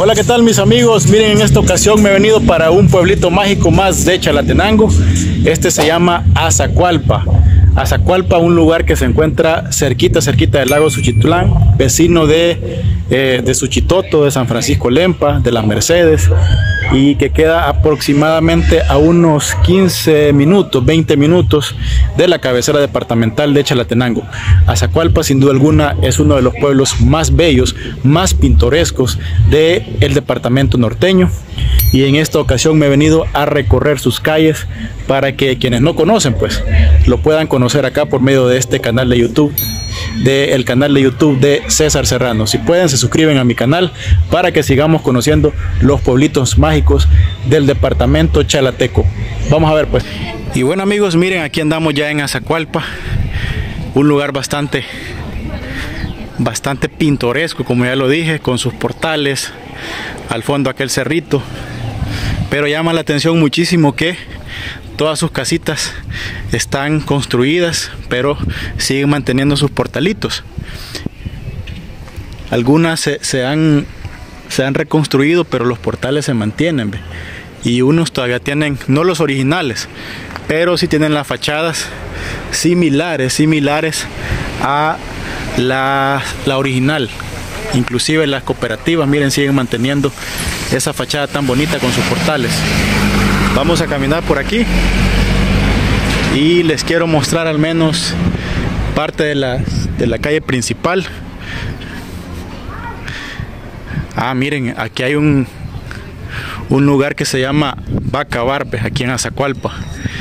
Hola, ¿qué tal mis amigos? Miren, en esta ocasión me he venido para un pueblito mágico más de Chalatenango. Este se llama Azacualpa. Azacualpa, un lugar que se encuentra cerquita del lago Suchitlán, vecino de Suchitoto, de San Francisco Lempa, de las Mercedes, y que queda aproximadamente a unos 15 minutos, 20 minutos de la cabecera departamental de Chalatenango. Azacualpa, sin duda alguna, es uno de los pueblos más bellos, más pintorescos del departamento norteño, y en esta ocasión me he venido a recorrer sus calles para que quienes no conocen pues lo puedan conocer acá por medio de este canal de YouTube, del canal de YouTube de César Serrano. Si pueden, se suscriben a mi canal para que sigamos conociendo los pueblitos mágicos del departamento chalateco. Vamos a ver pues. Y bueno amigos, miren, aquí andamos ya en Azacualpa, un lugar bastante pintoresco, como ya lo dije, con sus portales, al fondo aquel cerrito, pero llama la atención muchísimo que todas sus casitas están construidas, pero siguen manteniendo sus portalitos. Algunas se han reconstruido, pero los portales se mantienen, ¿ve? Y unos todavía tienen, no los originales, pero sí tienen las fachadas similares a la original. Inclusive las cooperativas, miren, siguen manteniendo esa fachada tan bonita con sus portales. Vamos a caminar por aquí y les quiero mostrar al menos parte de la calle principal. Miren, aquí hay un lugar que se llama Bacabar, aquí en Azacualpa.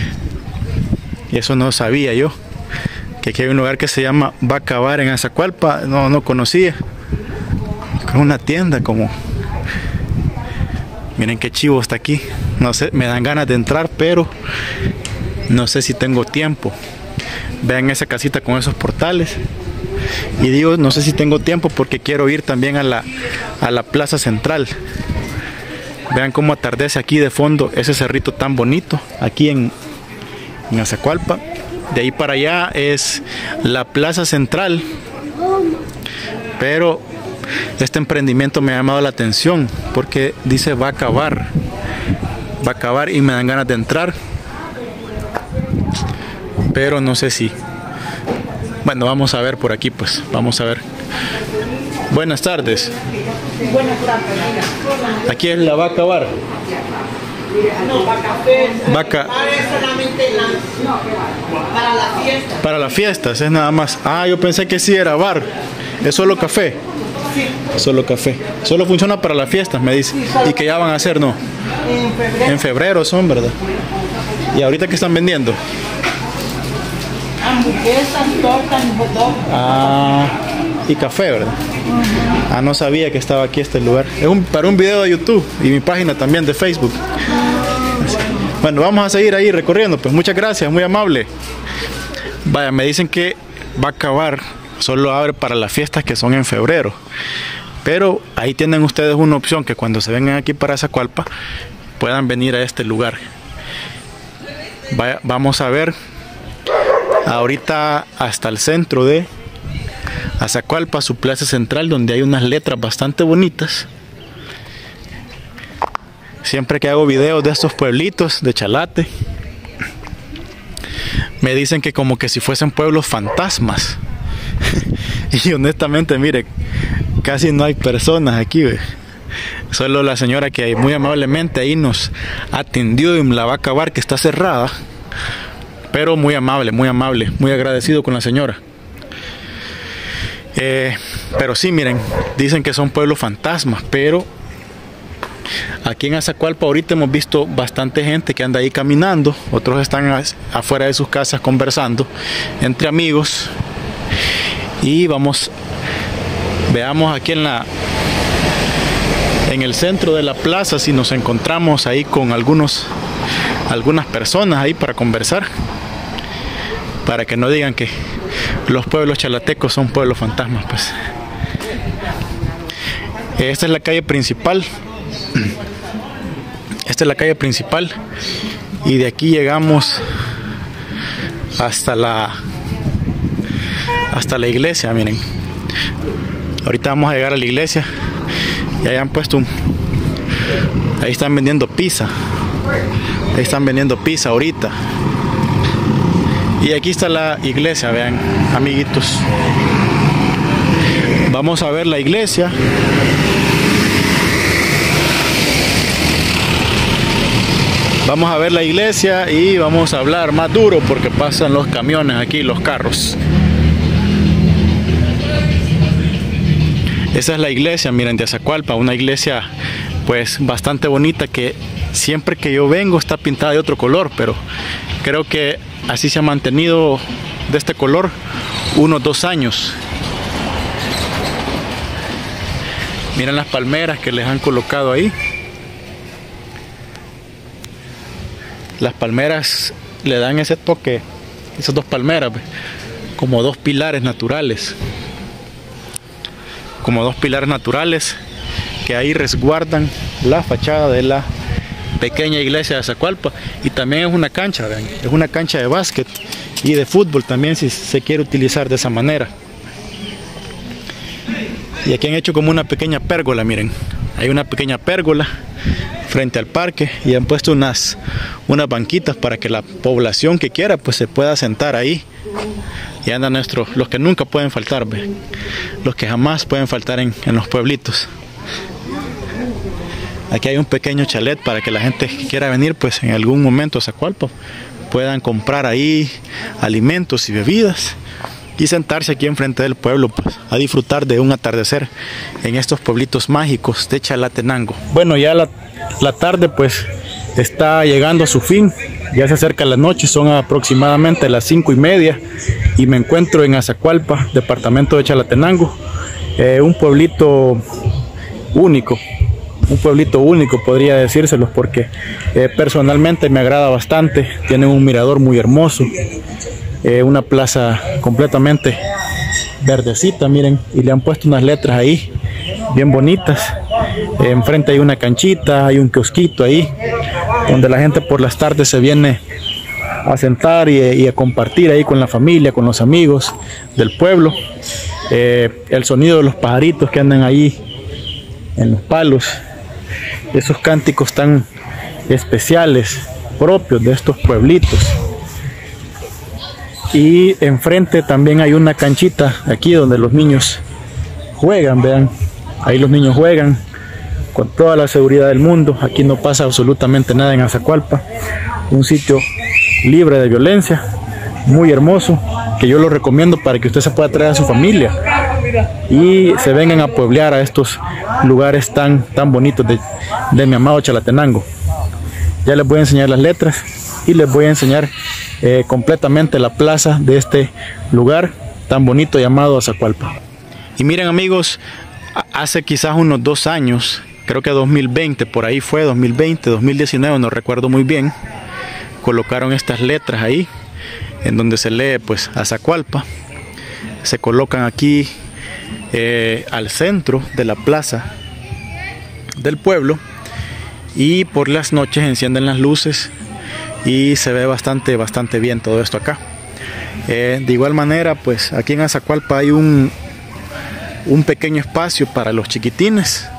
Y eso no sabía yo, que aquí hay un lugar que se llama Bacabar en Azacualpa. No conocía. Es una tienda como... Miren qué chivo está aquí. No sé, me dan ganas de entrar, pero no sé si tengo tiempo. Vean esa casita con esos portales. Y digo, no sé si tengo tiempo porque quiero ir también a la plaza central. Vean cómo atardece aquí de fondo ese cerrito tan bonito, aquí en Azacualpa. De ahí para allá es la plaza central. Pero este emprendimiento me ha llamado la atención porque dice va a acabar y me dan ganas de entrar, pero no sé si. Bueno, vamos a ver por aquí pues, vamos a ver. Buenas tardes. Buenas tardes. Aquí es la va a acabar. No, vaca. Para las fiestas. Para las fiestas es nada más. Yo pensé que sí era bar. Es solo café. Sí. Solo café. Solo funciona para las fiestas, me dice. Sí, ¿y qué ya van a hacer, no? En febrero. En febrero son, ¿verdad? ¿Y ahorita qué están vendiendo? Hamburguesas, tortas, hot dog. Y café, ¿verdad? No sabía que estaba aquí este lugar. Es para un video de YouTube y mi página también de Facebook. Bueno, vamos a seguir ahí recorriendo. Pues muchas gracias, muy amable. Vaya, me dicen que va a acabar. Solo abre para las fiestas que son en febrero. Pero ahí tienen ustedes una opción, que cuando se vengan aquí para Azacualpa puedan venir a este lugar. Vamos a ver ahorita hasta el centro de Azacualpa, su plaza central, donde hay unas letras bastante bonitas. Siempre que hago videos de estos pueblitos de Chalate, me dicen que como que si fuesen pueblos fantasmas. Y honestamente, mire, casi no hay personas aquí, ¿ve? Solo la señora que muy amablemente ahí nos atendió en la va a acabar, que está cerrada, pero muy amable, muy agradecido con la señora. Pero sí, miren, dicen que son pueblos fantasmas, pero aquí en Azacualpa ahorita hemos visto bastante gente que anda ahí caminando. Otros están afuera de sus casas conversando entre amigos. Y veamos aquí en el centro de la plaza si nos encontramos ahí con algunas personas ahí para conversar, para que no digan que los pueblos chalatecos son pueblos fantasmas pues. Esta es la calle principal. Y de aquí llegamos hasta la iglesia. Miren, ahorita vamos a llegar a la iglesia Y ahí han puesto ahí están vendiendo pizza. Ahí están vendiendo pizza ahorita. Y aquí está la iglesia, vean, amiguitos. Vamos a ver la iglesia. Vamos a ver la iglesia y vamos a hablar más duro porque pasan los camiones aquí, los carros. Esa es la iglesia, miren, de Azacualpa, una iglesia pues bastante bonita que siempre que yo vengo está pintada de otro color, pero creo que así se ha mantenido de este color unos 2 años. Miren las palmeras que les han colocado ahí. Las palmeras le dan ese toque, esas 2 palmeras, como 2 pilares naturales. Como 2 pilares naturales que ahí resguardan la fachada de la pequeña iglesia de Azacualpa. Y también es una cancha, vean, es una cancha de básquet y de fútbol también, si se quiere utilizar de esa manera. Y aquí han hecho como una pequeña pérgola, miren, hay una pequeña pérgola frente al parque y han puesto unas banquitas para que la población que quiera pues se pueda sentar ahí. Y andan los que nunca pueden faltar, ¿ve? Los que jamás pueden faltar en los pueblitos. Aquí hay un pequeño chalet para que la gente que quiera venir pues en algún momento a Azacualpa puedan comprar ahí alimentos y bebidas y sentarse aquí enfrente del pueblo pues a disfrutar de un atardecer en estos pueblitos mágicos de Chalatenango. Bueno, ya la tarde pues está llegando a su fin, ya se acerca la noche, son aproximadamente las 5:30 y me encuentro en Azacualpa, departamento de Chalatenango, un pueblito único. Un pueblito único podría decírselos porque personalmente me agrada bastante. Tiene un mirador muy hermoso, una plaza completamente verdecita, miren, y le han puesto unas letras ahí bien bonitas. Enfrente hay una canchita, hay un kiosquito ahí donde la gente por las tardes se viene a sentar y a compartir ahí con la familia, con los amigos del pueblo. El sonido de los pajaritos que andan ahí en los palos, esos cánticos tan especiales propios de estos pueblitos. Y enfrente también hay una canchita aquí donde los niños juegan, vean, ahí los niños juegan con toda la seguridad del mundo. Aquí no pasa absolutamente nada en Azacualpa, un sitio libre de violencia, muy hermoso, que yo lo recomiendo para que usted se pueda traer a su familia y se vengan a pueblear a estos lugares tan bonitos de mi amado Chalatenango. Ya les voy a enseñar las letras y les voy a enseñar completamente la plaza de este lugar tan bonito llamado Azacualpa. Y miren, amigos, hace quizás unos 2 años, creo que 2020, por ahí fue 2020, 2019, no recuerdo muy bien, colocaron estas letras ahí en donde se lee pues Azacualpa. Se colocan aquí al centro de la plaza del pueblo y por las noches encienden las luces y se ve bastante bien todo esto acá. De igual manera pues aquí en Azacualpa hay un pequeño espacio para los chiquitines,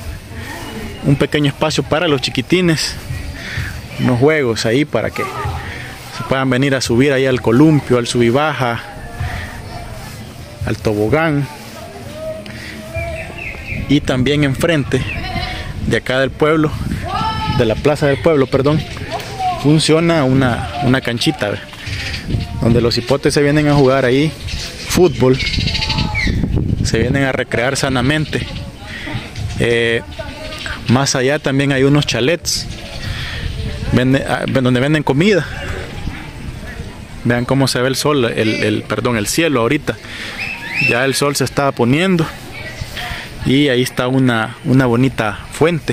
unos juegos ahí para que se puedan venir a subir ahí al columpio, al sub y baja, al tobogán. Y también enfrente de acá del pueblo, de la plaza del pueblo, perdón, funciona una canchita, ¿ve? Donde los hipotes se vienen a jugar ahí fútbol, se vienen a recrear sanamente. Más allá también hay unos chalets donde venden comida. Vean cómo se ve el sol, el cielo ahorita. Ya el sol se está poniendo y ahí está una bonita fuente.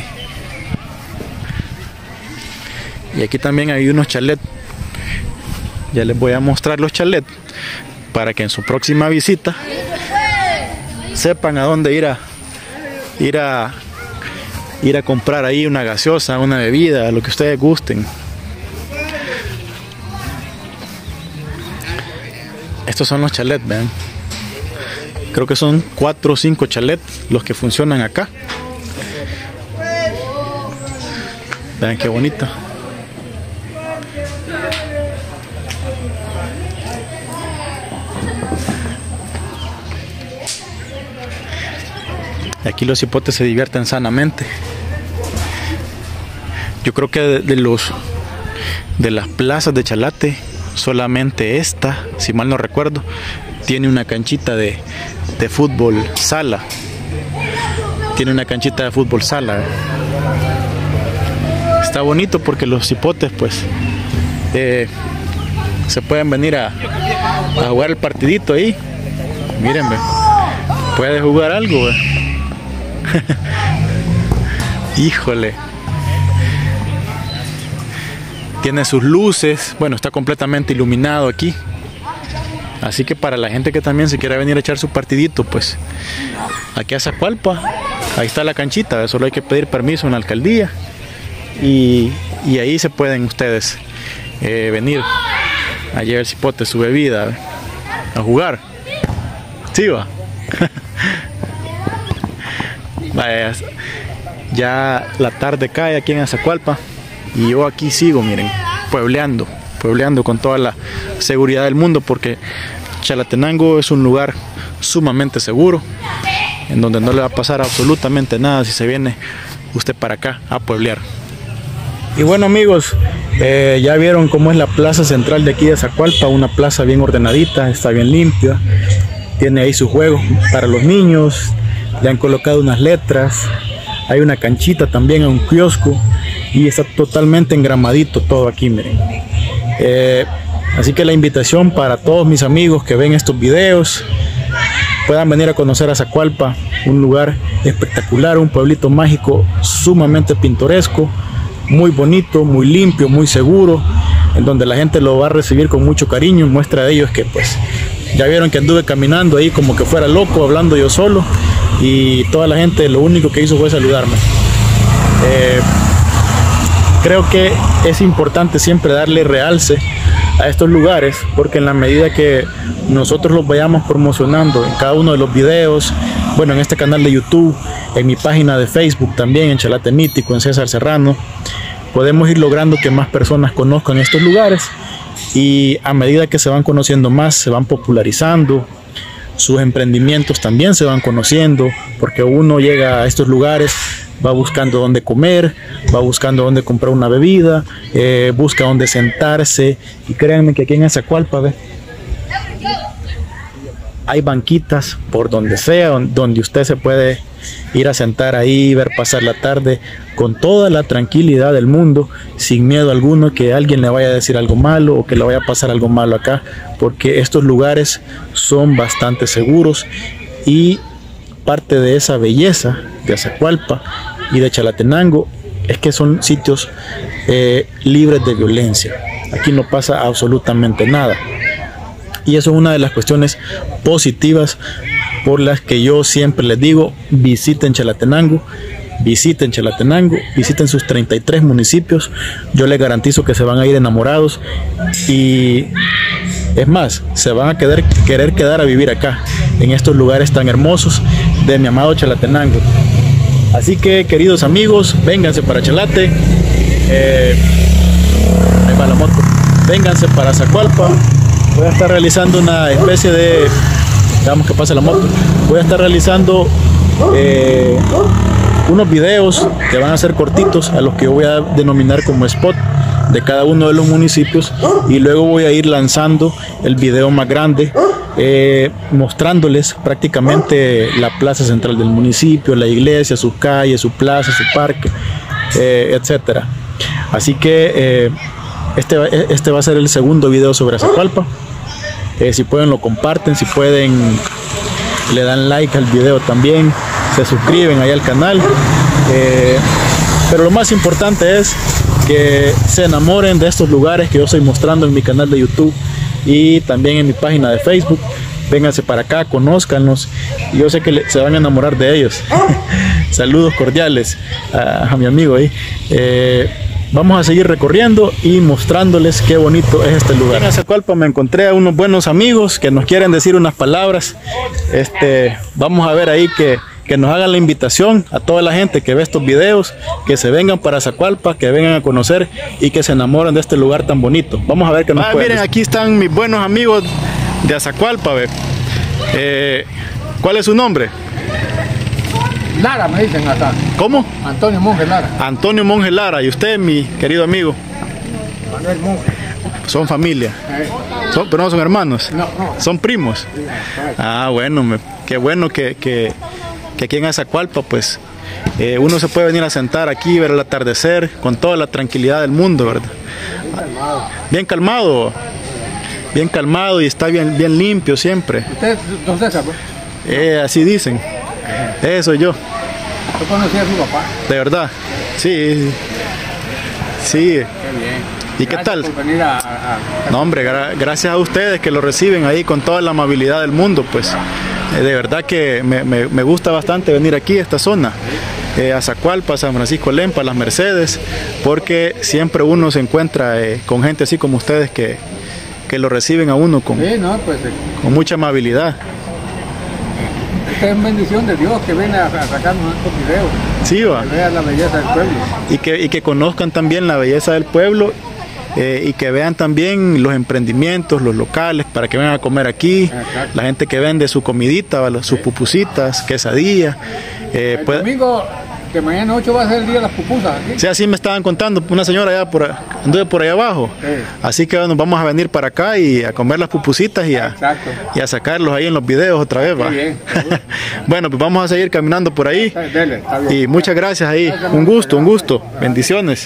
Y aquí también hay unos chalets. Ya les voy a mostrar los chalets para que en su próxima visita sepan a dónde ir a comprar ahí una gaseosa, una bebida, lo que ustedes gusten. Estos son los chalets, vean. Creo que son 4 o 5 chalets los que funcionan acá. Vean qué bonito. Aquí los cipotes se divierten sanamente. Yo creo que de las plazas de Chalate, solamente esta, si mal no recuerdo, tiene una canchita de fútbol sala. Tiene una canchita de fútbol sala. Está bonito porque los cipotes pues se pueden venir a jugar el partidito ahí. Miren, puede jugar algo. Híjole. Tiene sus luces. Bueno, está completamente iluminado aquí. Así que para la gente que también se quiera venir a echar su partidito, pues aquí a Zacualpa, ahí está la canchita. Solo hay que pedir permiso en la alcaldía. Y ahí se pueden ustedes venir a llevar el cipote, su bebida, a jugar. Sí, va. Vaya, ya la tarde cae aquí en Azacualpa y yo aquí sigo, miren, puebleando con toda la seguridad del mundo, porque Chalatenango es un lugar sumamente seguro, en donde no le va a pasar absolutamente nada si se viene usted para acá a pueblear. Y bueno, amigos, ya vieron cómo es la plaza central de aquí de Azacualpa, una plaza bien ordenadita, está bien limpia, tiene ahí su juego para los niños. Le han colocado unas letras, hay una canchita también, un kiosco, y está totalmente engramadito todo aquí, miren. Así que la invitación para todos mis amigos que ven estos videos, puedan venir a conocer a Zacualpa, un lugar espectacular, un pueblito mágico sumamente pintoresco, muy bonito, muy limpio, muy seguro, en donde la gente lo va a recibir con mucho cariño. Muestra de ello es que pues ya vieron que anduve caminando ahí como que fuera loco, hablando yo solo, y toda la gente lo único que hizo fue saludarme. Creo que es importante siempre darle realce a estos lugares, porque en la medida que nosotros los vayamos promocionando en cada uno de los videos, bueno, en este canal de YouTube, en mi página de Facebook también, en Chalate Mítico, en César Serrano, podemos ir logrando que más personas conozcan estos lugares, y a medida que se van conociendo más, se van popularizando, sus emprendimientos también se van conociendo, porque uno llega a estos lugares, va buscando dónde comer, va buscando dónde comprar una bebida, busca dónde sentarse, y créanme que aquí en Azacualpa hay banquitas por donde sea, donde usted se puede ir a sentar ahí, ver pasar la tarde con toda la tranquilidad del mundo, sin miedo alguno que alguien le vaya a decir algo malo o que le vaya a pasar algo malo acá, porque estos lugares son bastante seguros, y parte de esa belleza de Azacualpa y de Chalatenango es que son sitios libres de violencia. Aquí no pasa absolutamente nada, y eso es una de las cuestiones positivas por las que yo siempre les digo: visiten Chalatenango, visiten sus 33 municipios. Yo les garantizo que se van a ir enamorados, y es más, se van a querer quedar a vivir acá, en estos lugares tan hermosos de mi amado Chalatenango. Así que, queridos amigos, vénganse para Chalate, ahí va la moto, vénganse para Azacualpa. Voy a estar realizando una especie de, veamos que pase la moto, voy a estar realizando unos videos que van a ser cortitos, a los que yo voy a denominar como spot de cada uno de los municipios, y luego voy a ir lanzando el video más grande, mostrándoles prácticamente la plaza central del municipio, la iglesia, sus calles, su plaza, su parque, etcétera. Así que este va a ser el segundo video sobre Azacualpa. Si pueden lo comparten, si pueden le dan like al video también, se suscriben ahí al canal, pero lo más importante es que se enamoren de estos lugares que yo estoy mostrando en mi canal de YouTube y también en mi página de Facebook. Vénganse para acá, conózcanlos, y yo sé que se van a enamorar de ellos. Saludos cordiales a mi amigo ahí. Vamos a seguir recorriendo y mostrándoles qué bonito es este lugar. En Azacualpa me encontré a unos buenos amigos que nos quieren decir unas palabras. Vamos a ver ahí que nos hagan la invitación a toda la gente que ve estos videos, que se vengan para Azacualpa, que vengan a conocer y que se enamoren de este lugar tan bonito. Vamos a ver qué nos pueden. Miren, aquí están mis buenos amigos de Azacualpa. ¿Cuál es su nombre? Lara me dicen acá. ¿Cómo? Antonio Monge Lara. Antonio Monge Lara. ¿Y usted, mi querido amigo? Manuel Monge. Son familia. Pero no son hermanos. No. Son primos. Ah, bueno, qué bueno que aquí en Azacualpa, pues, uno se puede venir a sentar aquí, ver el atardecer con toda la tranquilidad del mundo, ¿verdad? Bien calmado. Bien calmado y está bien limpio siempre. ¿Usted, don César? Así dicen. Eso yo. ¿Yo conocí a su papá? De verdad. Sí. Qué bien. ¿Y qué tal? Por venir No, hombre, gracias a ustedes que lo reciben ahí con toda la amabilidad del mundo, pues. De verdad que me gusta bastante venir aquí a esta zona. Azacualpa, San Francisco Lempa, Las Mercedes, porque siempre uno se encuentra con gente así como ustedes que lo reciben a uno con mucha amabilidad. Esta es bendición de Dios que viene a sacarnos estos videos. Sí, va. Que vean la belleza del pueblo. Y que conozcan también la belleza del pueblo y que vean también los emprendimientos, los locales, para que vengan a comer aquí. Exacto. La gente que vende su comidita, sus pupusitas, quesadillas. El domingo, que mañana 8 va a ser el día de las pupusas aquí. Sí, así me estaban contando una señora allá anduve por allá abajo. Sí. Así que nos vamos a venir para acá y a comer las pupusitas y a sacarlos ahí en los videos otra vez, va. Bien, bueno, pues vamos a seguir caminando por ahí. Dele, está bien. Y muchas gracias ahí. Un gusto. Bendiciones.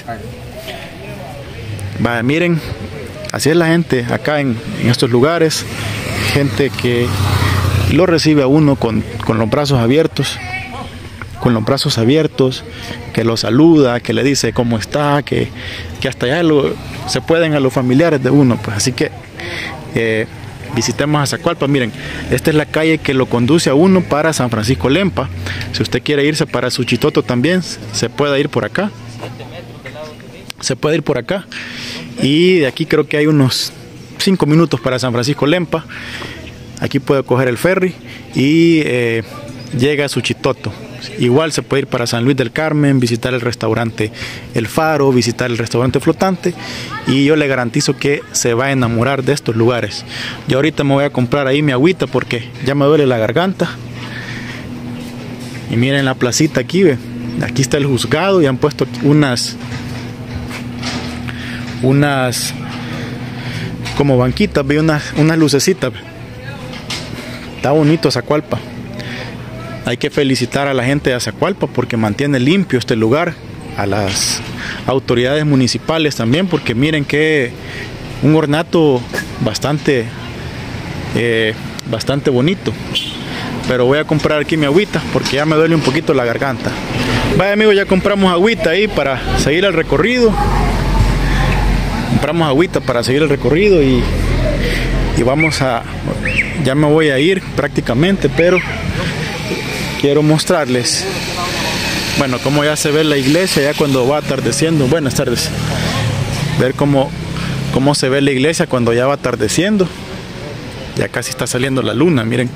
Va, miren, así es la gente acá en estos lugares. Gente que lo recibe a uno con los brazos abiertos. Con los brazos abiertos, que lo saluda, que le dice cómo está, que hasta allá se pueden a los familiares de uno, pues así que visitemos Azacualpa. Miren, esta es la calle que lo conduce a uno para San Francisco Lempa. Si usted quiere irse para Suchitoto también, se puede ir por acá. Y de aquí creo que hay unos 5 minutos para San Francisco Lempa. Aquí puede coger el ferry y llega a Suchitoto. Igual se puede ir para San Luis del Carmen, visitar el restaurante El Faro, visitar el restaurante Flotante, y yo le garantizo que se va a enamorar de estos lugares. Yo ahorita me voy a comprar ahí mi agüita porque ya me duele la garganta. Y miren la placita aquí, ve. Aquí está el juzgado y han puesto unas como banquitas, ve, unas lucecitas. Está bonito Azacualpa. Hay que felicitar a la gente de Azacualpa porque mantiene limpio este lugar, a las autoridades municipales también, porque miren que un ornato bastante bonito. Pero voy a comprar aquí mi agüita porque ya me duele un poquito la garganta. Vaya amigos, ya compramos agüita ahí para seguir el recorrido. Compramos agüita para seguir el recorrido y ya me voy a ir prácticamente, pero quiero mostrarles, bueno, cómo ya se ve la iglesia ya cuando va atardeciendo. Buenas tardes. Ver cómo se ve la iglesia cuando ya va atardeciendo. Ya casi está saliendo la luna, miren.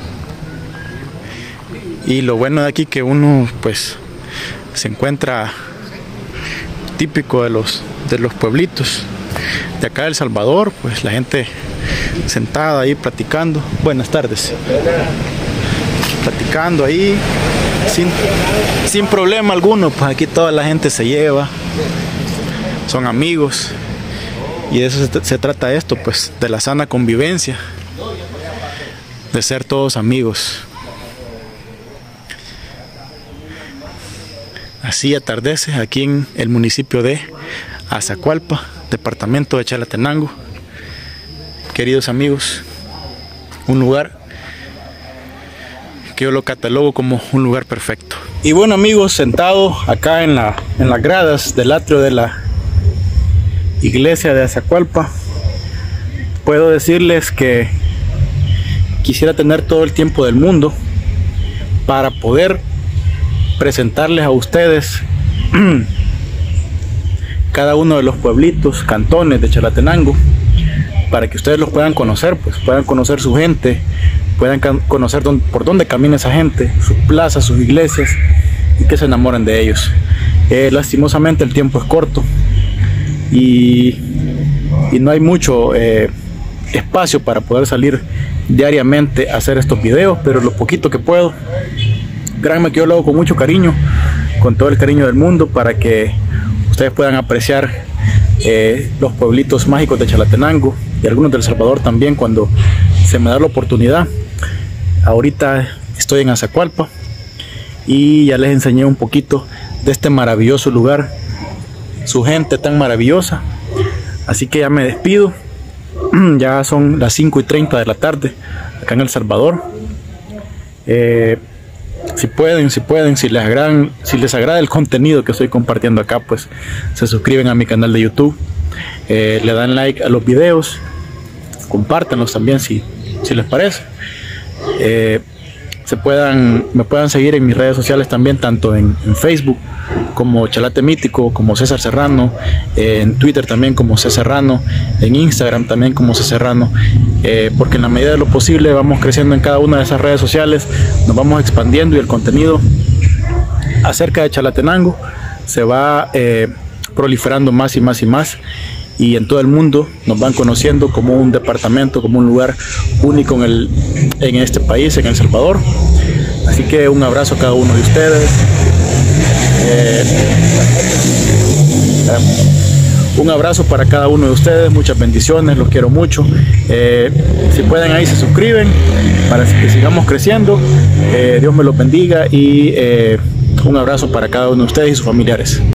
Y lo bueno de aquí que uno pues se encuentra típico de los pueblitos de acá de El Salvador, pues la gente sentada ahí platicando. Buenas tardes. Platicando ahí sin problema alguno, pues aquí toda la gente se lleva, son amigos, y de eso se trata esto, pues de la sana convivencia, de ser todos amigos. Así atardece aquí en el municipio de Azacualpa, departamento de Chalatenango. Queridos amigos, un lugar que yo lo catalogo como un lugar perfecto. Y bueno amigos, sentado acá en las gradas del atrio de la iglesia de Azacualpa, puedo decirles que quisiera tener todo el tiempo del mundo para poder presentarles a ustedes cada uno de los pueblitos, cantones de Chalatenango, para que ustedes los puedan conocer, pues puedan conocer su gente, puedan conocer por dónde camina esa gente, sus plazas, sus iglesias, y que se enamoren de ellos. Lastimosamente el tiempo es corto y no hay mucho espacio para poder salir diariamente a hacer estos videos, pero lo poquito que puedo, créanme que yo lo hago con mucho cariño, con todo el cariño del mundo, para que ustedes puedan apreciar los pueblitos mágicos de Chalatenango y algunos de El Salvador también cuando se me da la oportunidad. Ahorita estoy en Azacualpa y ya les enseñé un poquito de este maravilloso lugar, su gente tan maravillosa, así que ya me despido. Ya son las 5:30 de la tarde acá en El Salvador. Si pueden, si les agrada el contenido que estoy compartiendo acá, pues se suscriben a mi canal de YouTube, le dan like a los videos, compártanlos también si les parece. Me puedan seguir en mis redes sociales también, tanto en Facebook como Chalate Mítico, como César Serrano, en Twitter también como César Serrano, en Instagram también como César Serrano, porque en la medida de lo posible vamos creciendo en cada una de esas redes sociales, nos vamos expandiendo y el contenido acerca de Chalatenango se va proliferando más y más y más, y en todo el mundo nos van conociendo como un departamento, como un lugar único en este país, en El Salvador. Así que un abrazo a cada uno de ustedes. Un abrazo para cada uno de ustedes, muchas bendiciones, los quiero mucho. Si pueden, ahí se suscriben para que sigamos creciendo. Dios me los bendiga y un abrazo para cada uno de ustedes y sus familiares.